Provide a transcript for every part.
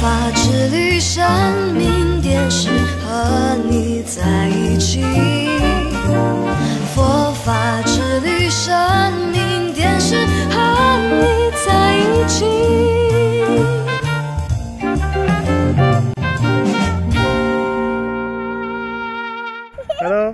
法之旅，生命点是和你在一起。佛法之旅，生命点是和你在一起。 Hello。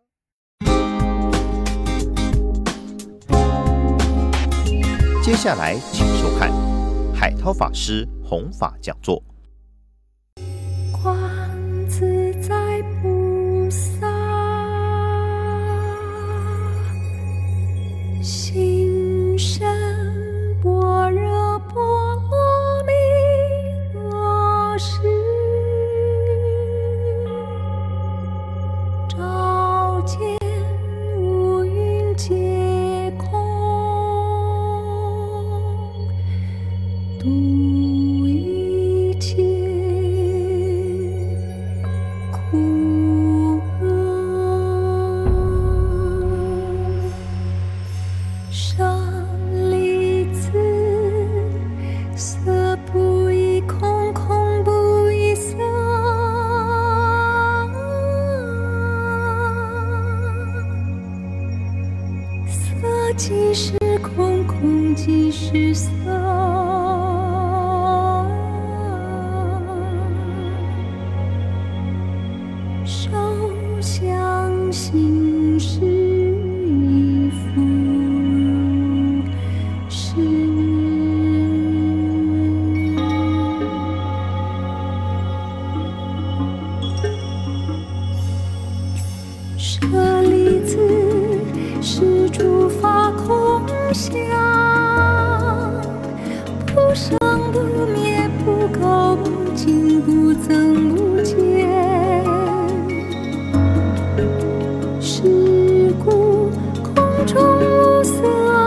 接下来，请收看海涛法师弘法讲座。 观自在菩萨，心生般若波罗蜜多时，照见五蕴皆空。度一切苦厄，舍利子，色不异空，空不异色，色即是空，空即是色。相信是亦复如是。舍利子，是诸法空相，不生不灭，不垢不净，不增不减。是故空中无色，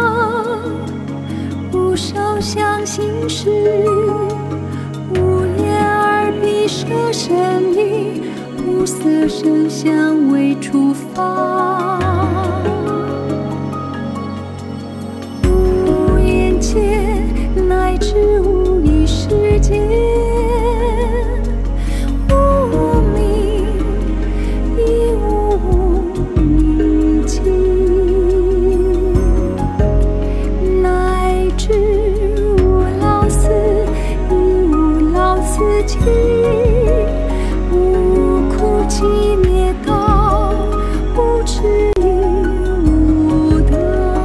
无受想行识，无眼耳鼻舌身意，无色声香味触法，无眼界乃至无意识界。无苦集灭道，无痴无得。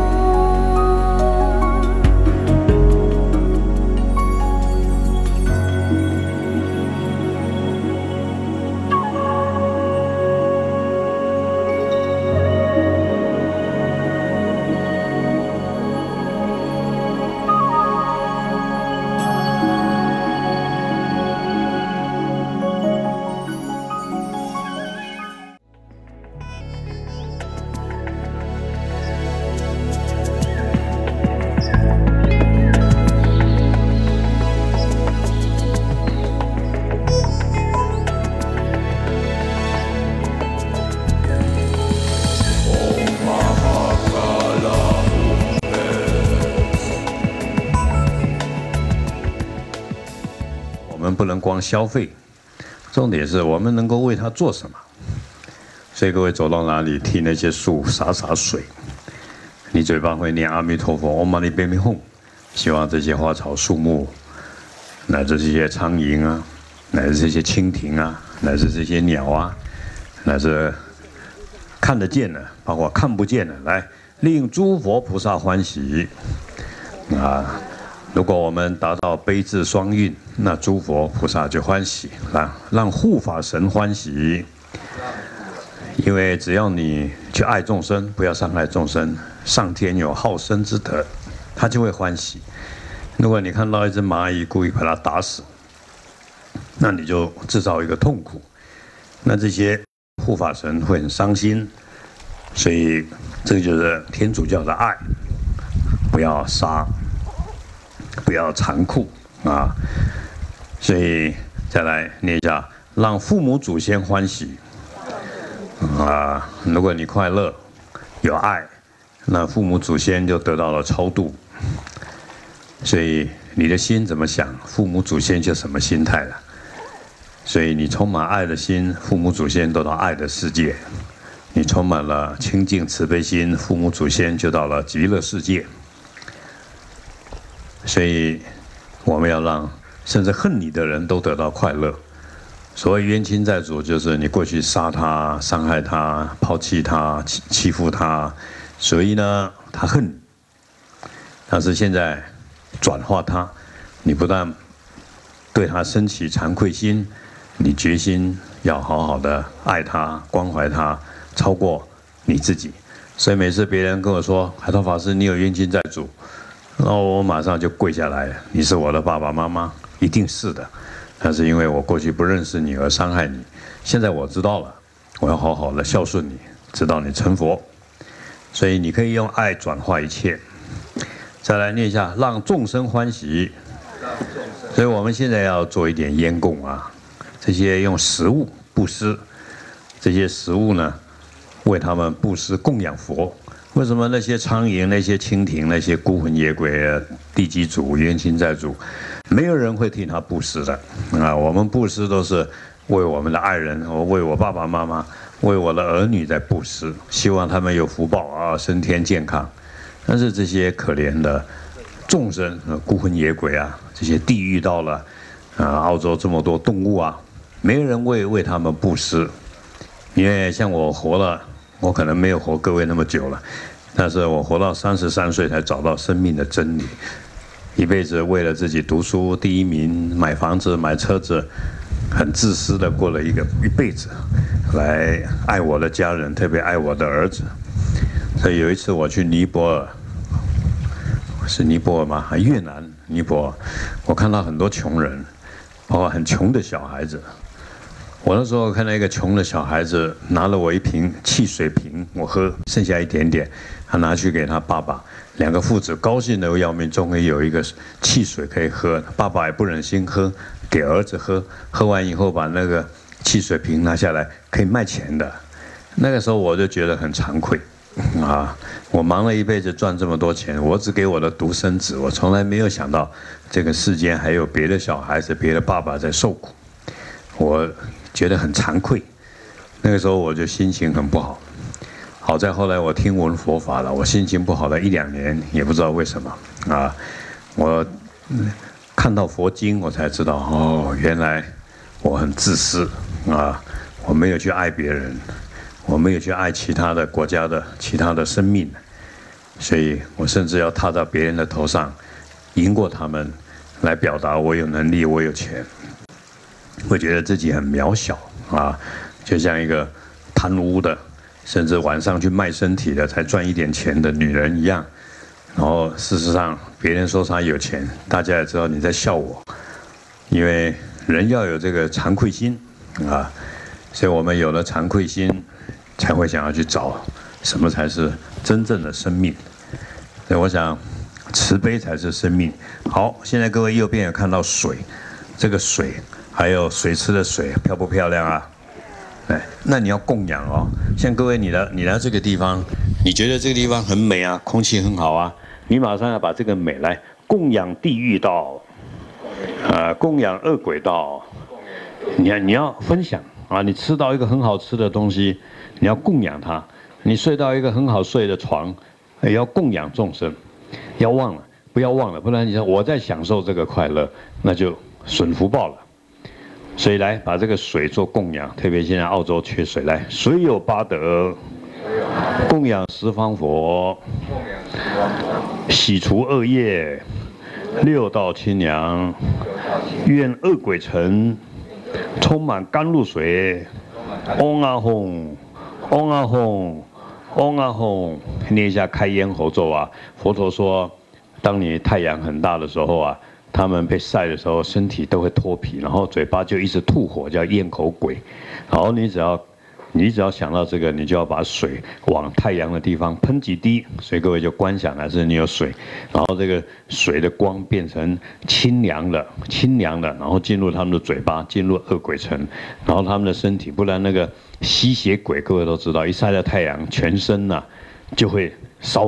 我们不能光消费，重点是我们能够为它做什么。所以各位走到哪里，替那些树洒洒水，你嘴巴会念阿弥陀佛，唵嘛呢呗咪吽，希望这些花草树木，乃至这些苍蝇啊，乃至这些蜻蜓啊，乃至这些鸟啊，乃至看得见的，包括看不见的，来令诸佛菩萨欢喜啊！如果我们达到悲智双运，那诸佛菩萨就欢喜，让护法神欢喜。因为只要你去爱众生，不要伤害众生，上天有好生之德，他就会欢喜。如果你看到一只蚂蚁故意把它打死，那你就制造一个痛苦，那这些护法神会很伤心。所以这个就是天主教的爱，不要杀，不要残酷啊！所以再来念一下，让父母祖先欢喜啊！如果你快乐、有爱，那父母祖先就得到了超度。所以你的心怎么想，父母祖先就什么心态了。所以你充满爱的心，父母祖先都到爱的世界；你充满了清净慈悲心，父母祖先就到了极乐世界。所以我们要让甚至恨你的人都得到快乐。所谓冤亲债主，就是你过去杀他、伤害他、抛弃他、欺负他，所以呢，他恨你。但是现在转化他，你不但对他升起惭愧心，你决心要好好的爱他、关怀他，超过你自己。所以每次别人跟我说：“海涛法师，你有冤亲债主。”然后我马上就跪下来，你是我的爸爸妈妈，一定是的。但是因为我过去不认识你而伤害你，现在我知道了，我要好好的孝顺你，直到你成佛。所以你可以用爱转化一切。再来念一下，让众生欢喜。所以我们现在要做一点烟供啊，这些用食物布施，这些食物呢，为他们布施供养佛。为什么那些苍蝇、那些蜻蜓、那些孤魂野鬼、地基主、冤亲债主，没有人会替他布施的啊？我们布施都是为我们的爱人，为我爸爸妈妈，为我的儿女在布施，希望他们有福报啊，升天健康。但是这些可怜的众生，孤魂野鬼啊，这些地狱到了澳洲这么多动物啊，没有人为他们布施。因为像我活了。我可能没有活各位那么久了，但是我活到33岁才找到生命的真理。一辈子为了自己读书第一名、买房子、买车子，很自私的过了一辈子，来爱我的家人，特别爱我的儿子。所以有一次我去尼泊尔，是尼泊尔吗？越南尼泊尔，我看到很多穷人，包括很穷的小孩子。我那时候看到一个穷的小孩子拿了我一瓶汽水瓶，我喝剩下一点点，他拿去给他爸爸，两个父子高兴的要命，终于有一个汽水可以喝。爸爸也不忍心喝，给儿子喝。喝完以后把那个汽水瓶拿下来，可以卖钱的。那个时候我就觉得很惭愧啊！我忙了一辈子赚这么多钱，我只给我的独生子，我从来没有想到这个世间还有别的小孩子、别的爸爸在受苦。我觉得很惭愧，那个时候我就心情很不好。好在后来我听闻佛法了，我心情不好了1、2年，也不知道为什么啊。我看到佛经，我才知道哦，原来我很自私啊，我没有去爱别人，我没有去爱其他的国家的其他的生命，所以我甚至要踏到别人的头上，赢过他们，来表达我有能力，我有钱。会觉得自己很渺小啊，就像一个贪污的，甚至晚上去卖身体的，才赚一点钱的女人一样。然后事实上，别人说他有钱，大家也知道你在笑我，因为人要有这个惭愧心啊，所以我们有了惭愧心，才会想要去找什么才是真正的生命。所以我想，慈悲才是生命。好，现在各位右边有看到水，这个水。还有水池的水漂不漂亮啊？哎，那你要供养哦。像各位你来这个地方，你觉得这个地方很美啊，空气很好啊，你马上要把这个美来供养地狱道，供养恶鬼道。你要分享啊，你吃到一个很好吃的东西，你要供养它；你睡到一个很好睡的床，也要供养众生。不要忘了，不然你说我在享受这个快乐，那就损福报了。所以来把这个水做供养，特别现在澳洲缺水，来水有8德，供养十方佛，洗除恶业，6道清凉，愿恶鬼城充满甘露水。嗡啊吽，嗡啊吽，嗡啊吽，念一下开咽喉咒啊。佛陀说，当你太阳很大的时候啊。他们被晒的时候，身体都会脱皮，然后嘴巴就一直吐火，叫咽口鬼。然后你只要想到这个，你就要把水往太阳的地方喷几滴，所以各位就观想还是你有水，然后这个水的光变成清凉的，然后进入他们的嘴巴，进入恶鬼城，然后他们的身体，不然那个吸血鬼各位都知道，一晒到太阳，全身就会烧掉。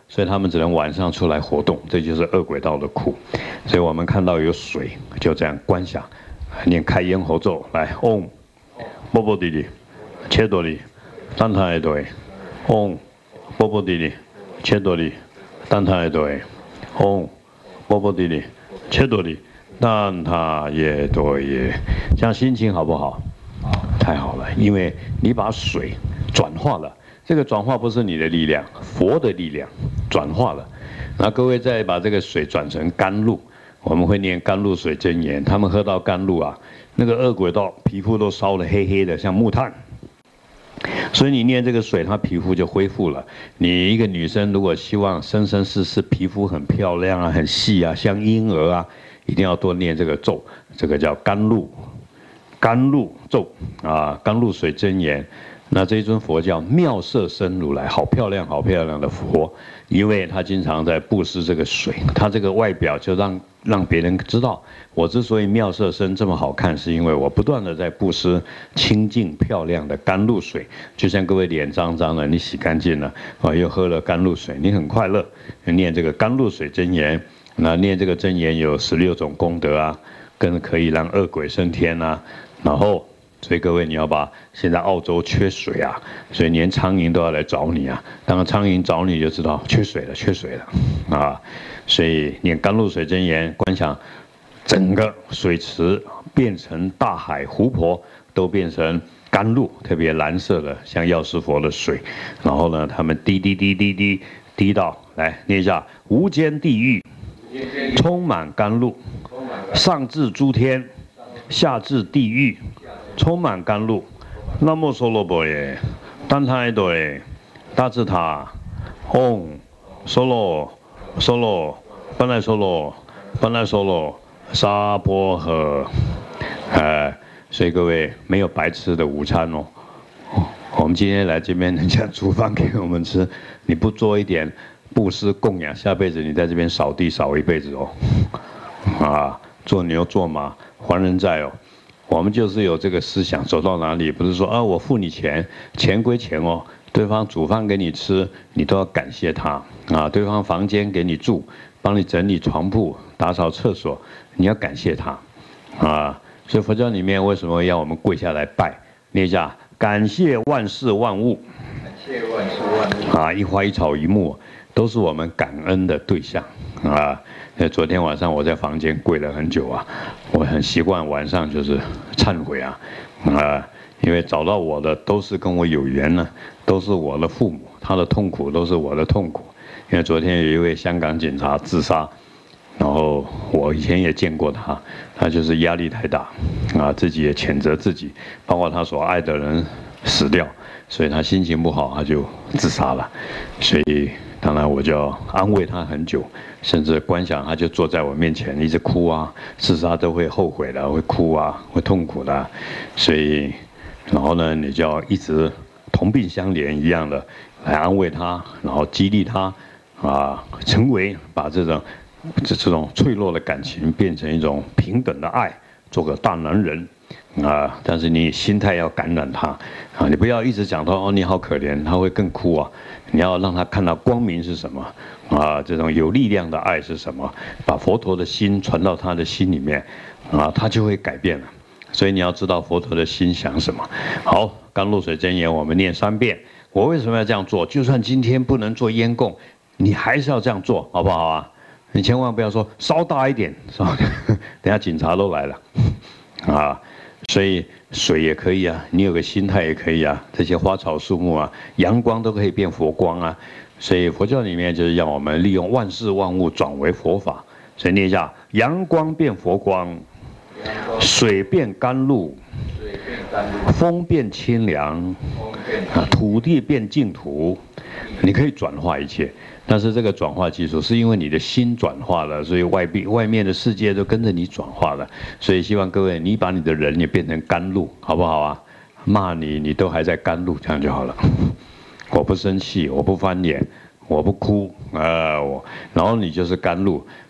所以他们只能晚上出来活动，这就是恶鬼道的苦。所以我们看到有水，就这样观想，念开咽喉咒来，嗡，波波滴滴，切多利，丹塔耶多耶，嗡，波波滴滴，切多利，丹塔耶多耶，嗡，波波滴滴，切多利，丹塔耶多耶，这样心情好不好？太好了，因为你把水转化了。这个转化不是你的力量，佛的力量转化了。那各位再把这个水转成甘露，我们会念甘露水真言。他们喝到甘露啊，那个恶鬼道皮肤都烧得黑黑的，像木炭。所以你念这个水，它皮肤就恢复了。你一个女生如果希望生生世世皮肤很漂亮啊、很细啊、像婴儿啊，一定要多念这个咒，这个叫甘露咒啊，甘露水真言。那这一尊佛叫妙色身如来，好漂亮好漂亮的佛，因为他经常在布施这个水，他这个外表就让别人知道，我之所以妙色身这么好看，是因为我不断的在布施清净漂亮的甘露水，就像各位脸脏脏的，你洗干净了，又喝了甘露水，你很快乐，念这个甘露水真言，那念这个真言有16种功德啊，更可以让恶鬼升天啊，然后。所以各位，你要把现在澳洲缺水啊，所以连苍蝇都要来找你啊。当苍蝇找你就知道缺水了啊。所以念甘露水真言，观想整个水池变成大海、湖泊都变成甘露，特别蓝色的，像药师佛的水。然后呢，他们滴到，来念一下：无间地狱充满甘露，上至诸天，下至地狱。充满甘露，南无梭罗波耶，丹塔耶多耶，大智塔，嗡，梭罗，本来梭罗，沙波诃，所以各位没有白吃的午餐哦。我们今天来这边，人家煮饭给我们吃，你不做一点布施供养，下辈子你在这边扫地扫一辈子哦。啊，做牛做马还人债哦。我们就是有这个思想，走到哪里不是说啊，我付你钱，钱归钱哦，对方煮饭给你吃，你都要感谢他啊。对方房间给你住，帮你整理床铺、打扫厕所，你要感谢他啊。所以佛教里面为什么要我们跪下来拜？念一下：感谢万事万物，感谢万事万物啊，一花一草一木都是我们感恩的对象啊。昨天晚上我在房间跪了很久啊，我很习惯晚上就是忏悔啊，因为找到我的都是跟我有缘呢，都是我的父母，他的痛苦都是我的痛苦。因为昨天有一位香港警察自杀，然后我以前也见过他，他就是压力太大啊，自己也谴责自己，包括他所爱的人死掉，所以他心情不好，他就自杀了，所以。当然，我就安慰他很久，甚至观想他就坐在我面前，一直哭啊，自杀都会后悔的，会哭啊，会痛苦的，所以，然后呢，你就要一直同病相怜一样的来安慰他，然后激励他，啊，成为把这种脆弱的感情变成一种平等的爱，做个大男人。啊！但是你心态要感染他啊！你不要一直讲他哦，你好可怜，他会更哭啊！你要让他看到光明是什么啊？这种有力量的爱是什么？把佛陀的心传到他的心里面啊，他就会改变了。所以你要知道佛陀的心想什么。好，甘露水真言我们念3遍。我为什么要这样做？就算今天不能做烟供，你还是要这样做，好不好啊？你千万不要说烧大一点，等下警察都来了啊！所以水也可以啊，你有个心态也可以啊，这些花草树木啊，阳光都可以变佛光啊。所以佛教里面就是让我们利用万事万物转为佛法。所以念一下：阳光变佛光，水变甘露，风变清凉，土地变净土。你可以转化一切。但是这个转化技术是因为你的心转化了，所以外面的世界都跟着你转化了。所以希望各位，你把你的人也变成甘露，好不好啊？骂你，你都还在甘露，这样就好了。我不生气，我不翻脸，我不哭然后你就是甘露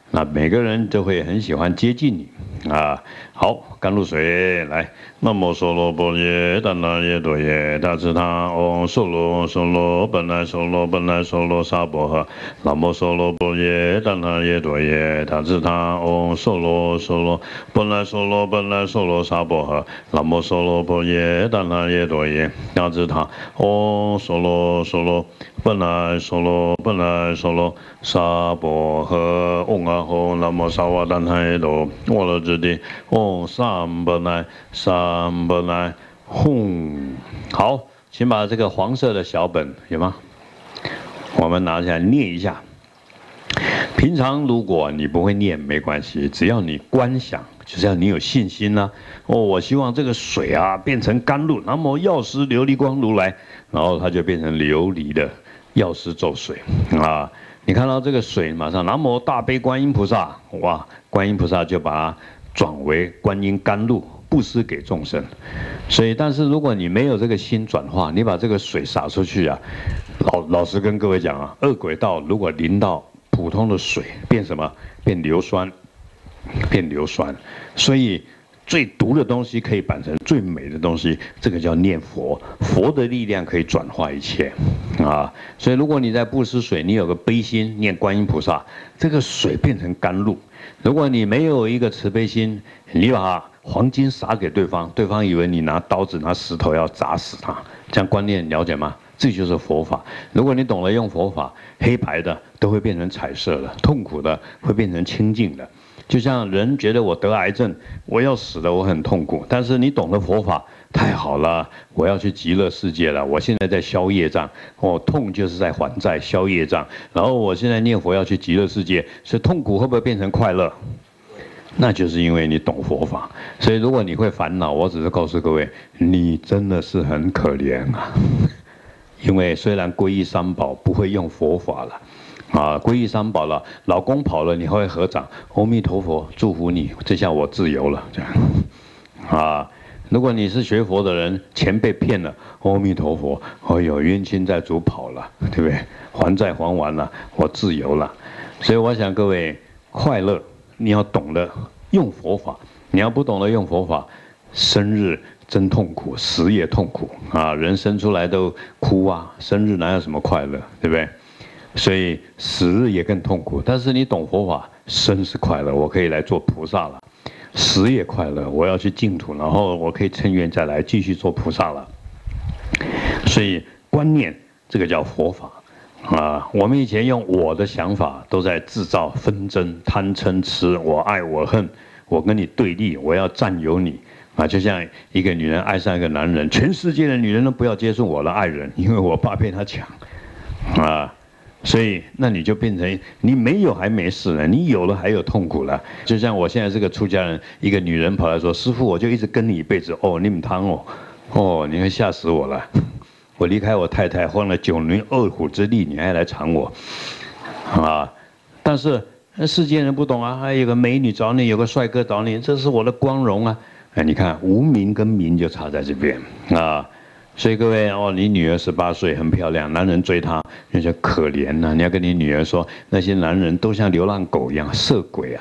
那每个人都会很喜欢接近你。啊，好，甘露水来，南无梭罗波耶，怛那耶多耶，大智他，嗡梭罗梭罗，本来梭罗本来梭罗萨婆诃，南无梭罗波耶，怛那耶多耶，大智他，嗡梭罗梭罗，本来梭罗本来梭罗萨婆诃，南无梭罗波耶，怛那耶多耶，大智他，嗡梭罗梭罗，本来梭罗本来梭罗萨婆诃，嗡阿吽，南无萨瓦怛那耶多，我了之地，嗡三本来三本来，轰！好，请把这个黄色的小本有吗？我们拿起来念一下。平常如果你不会念没关系，只要你观想，就是要你有信心呐、我希望这个水啊变成甘露，南无药师琉璃光如来，然后它就变成琉璃的药师咒水啊。你看到这个水，马上南无大悲观音菩萨，哇，观音菩萨就把它转为观音甘露，布施给众生。所以，但是如果你没有这个心转化，你把这个水洒出去啊，老实跟各位讲啊，恶鬼道如果淋到普通的水，变什么？变硫酸，变硫酸。所以最毒的东西可以摆成最美的东西，这个叫念佛。佛的力量可以转化一切啊。所以如果你在布施水，你有个悲心，念观音菩萨，这个水变成甘露。如果你没有一个慈悲心，你把黄金撒给对方，对方以为你拿刀子拿石头要砸死他，这样观念了解吗？这就是佛法。如果你懂得用佛法，黑白的都会变成彩色的，痛苦的会变成清净的。就像人觉得我得癌症，我要死了，我很痛苦。但是你懂得佛法，太好了，我要去极乐世界了。我现在在消业障，痛就是在还债消业障。然后我现在念佛要去极乐世界，所以痛苦会不会变成快乐？那就是因为你懂佛法。所以如果你会烦恼，我只是告诉各位，你真的是很可怜啊。因为虽然皈依三宝，不会用佛法了。皈依三宝了，老公跑了，你会合掌，阿弥陀佛，祝福你，这下我自由了，这样，如果你是学佛的人，钱被骗了，阿弥陀佛，哎呦，冤亲债主跑了，对不对？还债还完了，我自由了。所以我想各位，快乐你要懂得用佛法，你要不懂得用佛法，生日真痛苦，死也痛苦啊！人生出来都哭啊，生日哪有什么快乐，对不对？所以死日也更痛苦，但是你懂佛法，生是快乐，我可以来做菩萨了；死也快乐，我要去净土，然后我可以趁愿再来继续做菩萨了。所以观念这个叫佛法我们以前用我的想法，都在制造纷争、贪嗔痴，我爱我恨，我跟你对立，我要占有你就像一个女人爱上一个男人，全世界的女人都不要接触我的爱人，因为我怕被他抢所以，那你就变成你没有还没事呢，你有了还有痛苦了。就像我现在是个出家人，一个女人跑来说：“师父，我就一直跟你一辈子你唔汤你会吓死我了。我离开我太太，花了9年2虎之力，你还来缠我但是世间人不懂还有个美女找你，有个帅哥找你，这是我的光荣啊！你看无名跟名就差在这边所以各位你女儿18岁很漂亮，男人追她，你就可怜呐！你要跟你女儿说，那些男人都像流浪狗一样，色鬼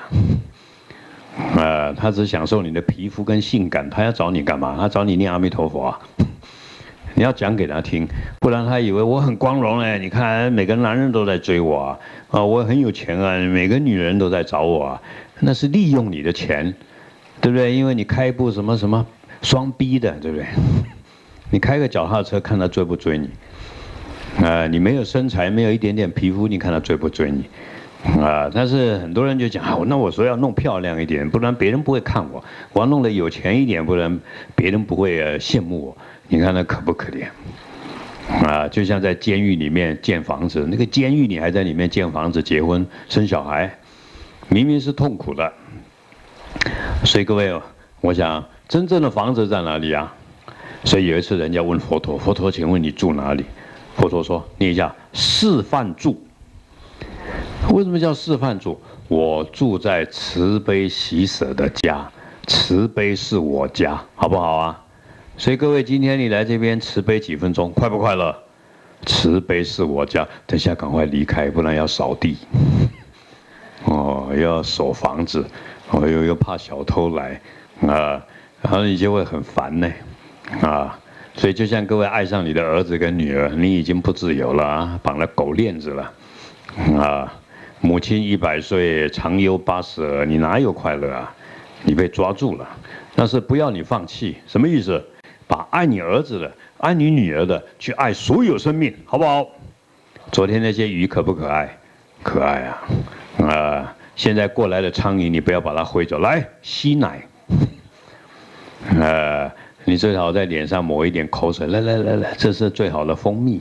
他只享受你的皮肤跟性感，他要找你干嘛？他找你念阿弥陀佛你要讲给他听，不然他以为我很光荣你看每个男人都在追我我很有钱每个女人都在找我那是利用你的钱，对不对？因为你开一部什么什么双 B 的，对不对？你开个脚踏车，看他追不追你你没有身材，没有一点点皮肤，你看他追不追你但是很多人就讲那我说要弄漂亮一点，不然别人不会看我，我要弄得有钱一点，不然别人不会羡慕我。你看那可不可怜就像在监狱里面建房子，那个监狱你还在里面建房子、结婚、生小孩，明明是痛苦的。所以各位我想真正的房子在哪里所以有一次人家问佛陀：“佛陀，请问你住哪里？”佛陀说：“念一下示范住。”为什么叫示范住？我住在慈悲喜舍的家，慈悲是我家，好不好所以各位，今天你来这边慈悲几分钟，快不快乐？慈悲是我家，等下赶快离开，不然要扫地。 又要守房子，又怕小偷来，啊，然后你就会很烦呢，啊，所以就像各位爱上你的儿子跟女儿，你已经不自由了啊，绑了狗链子了，啊，母亲100岁，长忧80儿，你哪有快乐啊？你被抓住了，但是不要你放弃，什么意思？把爱你儿子的、爱你女儿的，去爱所有生命，好不好？昨天那些鱼可不可爱？可爱啊！现在过来的苍蝇，你不要把它挥走，来吸奶。你最好在脸上抹一点口水，来，这是最好的蜂蜜。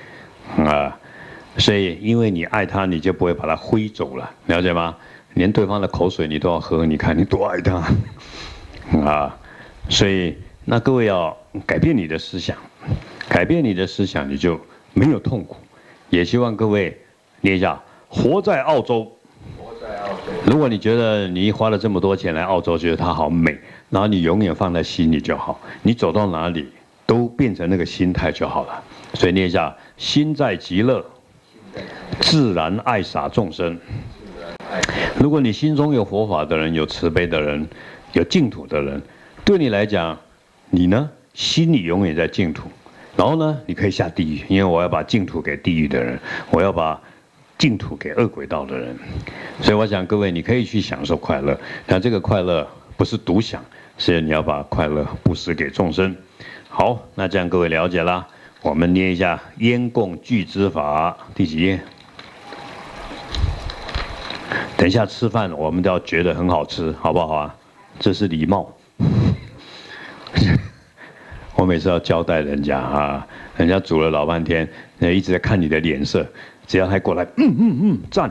所以因为你爱他，你就不会把它挥走了，了解吗？连对方的口水你都要喝，你看你多爱他所以那各位要改变你的思想，改变你的思想，你就没有痛苦。也希望各位念一下，活在澳洲。如果你觉得你花了这么多钱来澳洲，觉得它好美，然后你永远放在心里就好，你走到哪里都变成那个心态就好了。所以念一下，心在极乐，自然爱洒众生。如果你心中有佛法的人，有慈悲的人，有净土的人，对你来讲，你呢心里永远在净土，然后呢你可以下地狱，因为我要把净土给地狱的人，我要把净土给恶鬼道的人。所以我想各位，你可以去享受快乐，但这个快乐不是独享，是你要把快乐布施给众生。好，那这样各位了解啦。我们念一下烟供具之法第几页？等一下吃饭，我们都要觉得很好吃，好不好啊？这是礼貌。我每次要交代人家啊，人家煮了老半天，一直在看你的脸色，只要他过来，赞，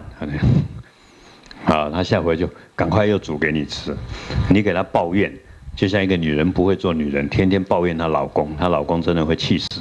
他下回就赶快又煮给你吃。你给他抱怨，就像一个女人不会做女人，天天抱怨她老公，她老公真的会气死。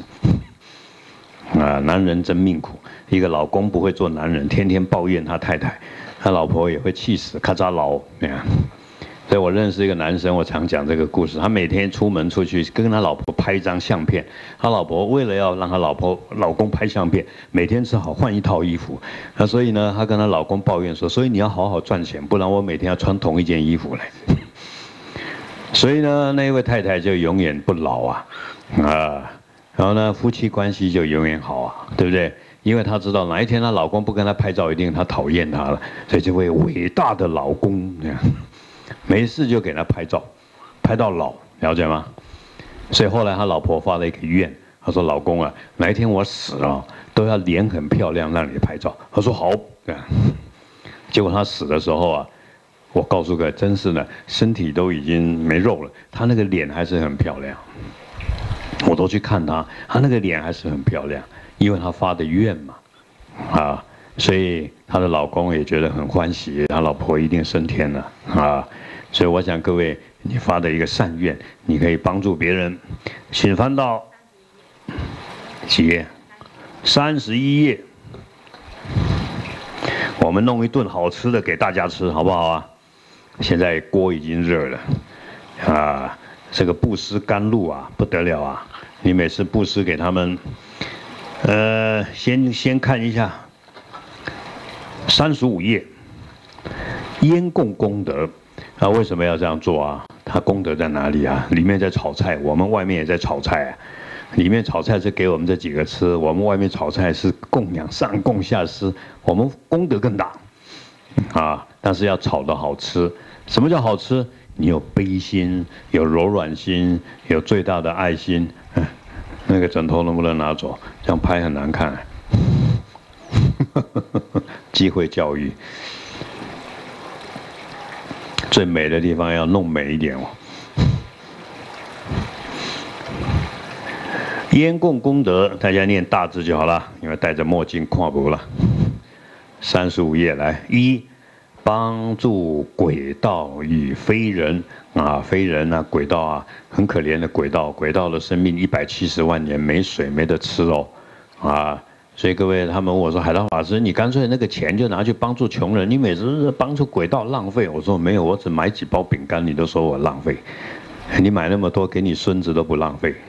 男人真命苦，一个老公不会做男人，天天抱怨他太太，他老婆也会气死，咔嚓牢。所以我认识一个男生，我常讲这个故事。他每天出门出去跟他老婆拍一张相片，他老婆为了要让他老公拍相片，每天只好换一套衣服。所以呢，他跟他老公抱怨说：“所以你要好好赚钱，不然我每天要穿同一件衣服来。”所以呢，那一位太太就永远不老然后呢，夫妻关系就永远好对不对？因为她知道哪一天她老公不跟她拍照，一定她讨厌她了，所以这位伟大的老公没事就给他拍照，拍到老，了解吗？所以后来他老婆发了一个愿，他说：“老公啊，哪一天我死了，都要脸很漂亮让你拍照。”他说：“好。”结果他死的时候我告诉各位，真是的，身体都已经没肉了，他那个脸还是很漂亮。我都去看他那个脸还是很漂亮，因为他发的愿嘛，所以她的老公也觉得很欢喜，他老婆一定升天了所以我想各位，你发的一个善愿，你可以帮助别人。请翻到几页？31页。我们弄一顿好吃的给大家吃，好不好啊？现在锅已经热了这个布施甘露不得了你每次布施给他们，先看一下35页，烟供功德为什么要这样做它功德在哪里里面在炒菜，我们外面也在炒菜里面炒菜是给我们这几个吃，我们外面炒菜是供养上供下施，我们功德更大但是要炒得好吃。什么叫好吃？你有悲心，有柔软心，有最大的爱心。那个枕头能不能拿走？这样拍很难看。机会教育，最美的地方要弄美一点烟供功德，大家念大字就好了，因为戴着墨镜看不了。35页来1。帮助鬼道与非人非人鬼道很可怜的鬼道的生命170万年没水没得吃所以各位他们问我说：“海涛法师，你干脆那个钱就拿去帮助穷人，你每次帮助鬼道浪费。”我说：“没有，我只买几包饼干，你都说我浪费。你买那么多给你孙子都不浪费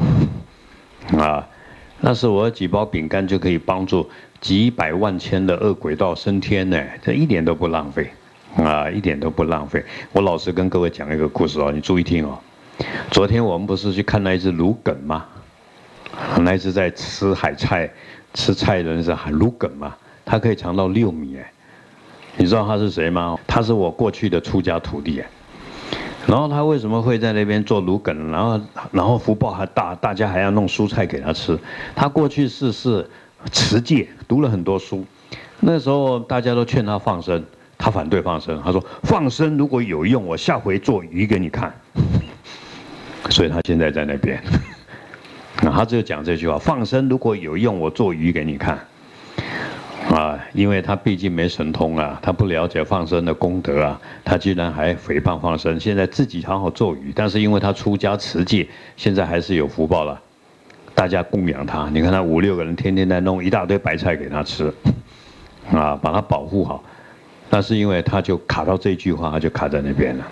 那是我几包饼干就可以帮助几百万千的恶鬼道升天呢，这一点都不浪费一点都不浪费。我老实跟各位讲一个故事哦，你注意听哦。昨天我们不是去看那一只芦梗吗？那一只在吃海菜、吃菜的那是芦梗嘛，它可以长到6米哎。你知道他是谁吗？他是我过去的出家徒弟哎。然后他为什么会在那边做芦梗？然后福报还大，大家还要弄蔬菜给他吃。他过去是持戒，读了很多书。那时候大家都劝他放生，他反对放生。他说放生如果有用，我下回做鱼给你看。所以他现在在那边。他只有讲这句话：放生如果有用，我做鱼给你看。因为他毕竟没神通啊，他不了解放生的功德啊，他居然还诽谤放生，现在自己好好做鱼，但是因为他出家持戒，现在还是有福报了，大家供养他。你看他5、6个人天天在弄一大堆白菜给他吃，把他保护好。但是因为他就卡到这句话，他就卡在那边了。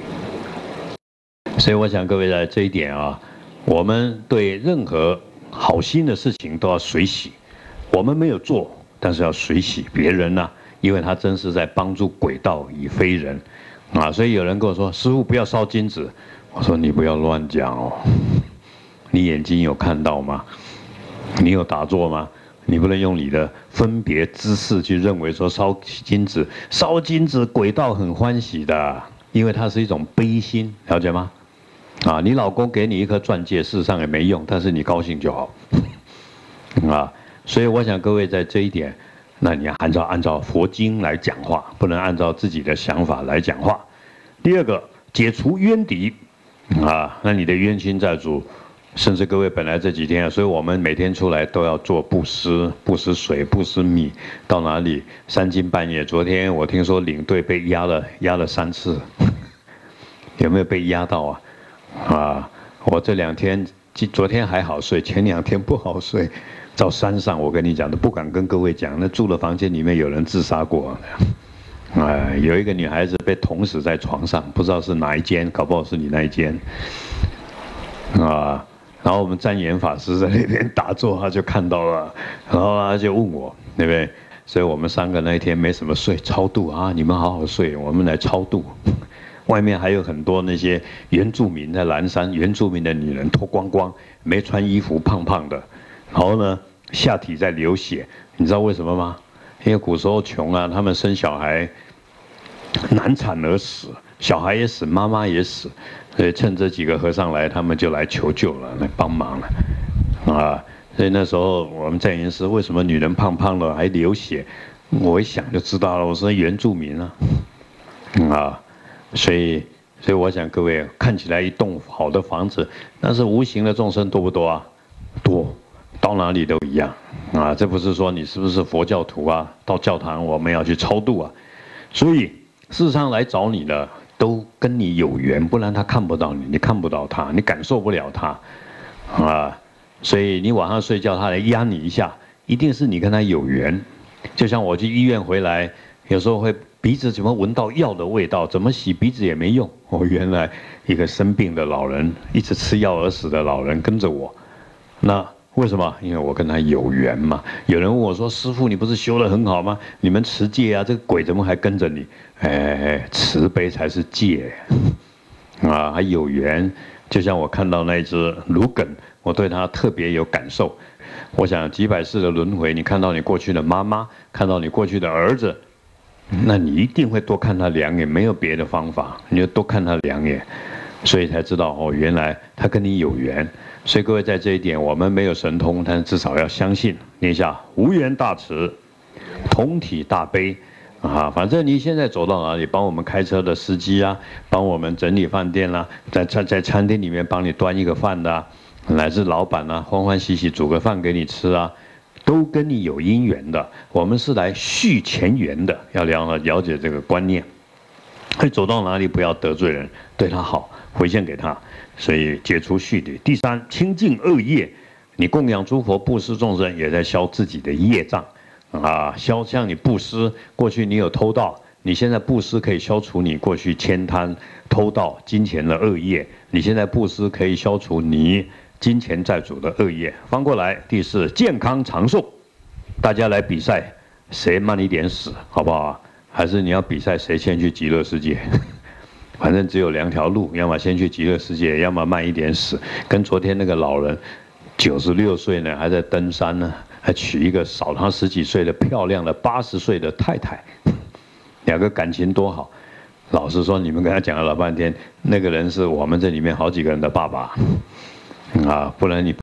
所以我想各位在这一点啊，我们对任何好心的事情都要随喜，我们没有做。但是要随喜别人呐，因为他真是在帮助鬼道以非人，所以有人跟我说：“师父不要烧金子。”我说：“你不要乱讲哦，你眼睛有看到吗？你有打坐吗？你不能用你的分别知识去认为说烧金子鬼道很欢喜的，因为它是一种悲心，了解吗？你老公给你一颗钻戒，事实上也没用，但是你高兴就好，所以我想各位在这一点，那你要按照佛经来讲话，不能按照自己的想法来讲话。第二个，解除冤敌，那你的冤亲债主，甚至各位本来这几天，所以我们每天出来都要做布施，布施水，布施米，到哪里3更半夜。昨天我听说领队被压了3次，有没有被压到啊？我这2天，昨天还好睡，前2天不好睡。到山上，我跟你讲的，不敢跟各位讲。那住的房间里面有人自杀过，有一个女孩子被捅死在床上，不知道是哪一间，搞不好是你那一间，然后我们湛严法师在那边打坐，他就看到了，然后他就问我，对不对？所以我们3个那一天没什么睡，超度你们好好睡，我们来超度。外面还有很多那些原住民在南山，原住民的女人脱光光，没穿衣服，胖胖的。然后呢，下体在流血，你知道为什么吗？因为古时候穷他们生小孩难产而死，小孩也死，妈妈也死，所以趁这几个和尚来，他们就来求救了，来帮忙了，所以那时候我们在研师为什么女人胖胖的还流血，我一想就知道了，我说原住民所以我想各位看起来一栋好的房子，但是无形的众生多不多多。到哪里都一样这不是说你是不是佛教徒到教堂我们要去超度所以事实上来找你的都跟你有缘，不然他看不到你，你看不到他，你感受不了他所以你晚上睡觉他来压你一下，一定是你跟他有缘。就像我去医院回来，有时候会鼻子怎么闻到药的味道，怎么洗鼻子也没用，原来一个生病的老人，一直吃药而死的老人跟着我，那为什么？因为我跟他有缘嘛。有人问我说：“师父，你不是修得很好吗？你们持戒这个鬼怎么还跟着你？”慈悲才是戒还有缘。就像我看到那只芦梗，我对他特别有感受。我想几百世的轮回，你看到你过去的妈妈，看到你过去的儿子，那你一定会多看他2眼，没有别的方法，你就多看他2眼，所以才知道原来他跟你有缘。所以各位在这一点，我们没有神通，但是至少要相信。念一下无缘大慈，同体大悲反正你现在走到哪里，帮我们开车的司机帮我们整理饭店在餐厅里面帮你端一个饭的乃至老板欢欢喜喜煮个饭给你吃都跟你有因缘的。我们是来续前缘的，要了解这个观念。会走到哪里不要得罪人，对他好，回向给他。所以解除续的。第3，清净恶业，你供养诸佛布施众生，也在消自己的业障像你布施，过去你有偷盗，你现在布施可以消除你过去悭贪、偷盗、金钱的恶业，你现在布施可以消除你金钱债主的恶业。翻过来，第4，健康长寿，大家来比赛，谁慢一点死，好不好还是你要比赛谁先去极乐世界？反正只有2条路，要么先去极乐世界，要么慢一点死。跟昨天那个老人，96岁呢，还在登山呢，还娶一个少他10几岁的漂亮的80岁的太太，2个感情多好。老实说，你们跟他讲了老半天，那个人是我们这里面好几个人的爸爸，啊，不然你。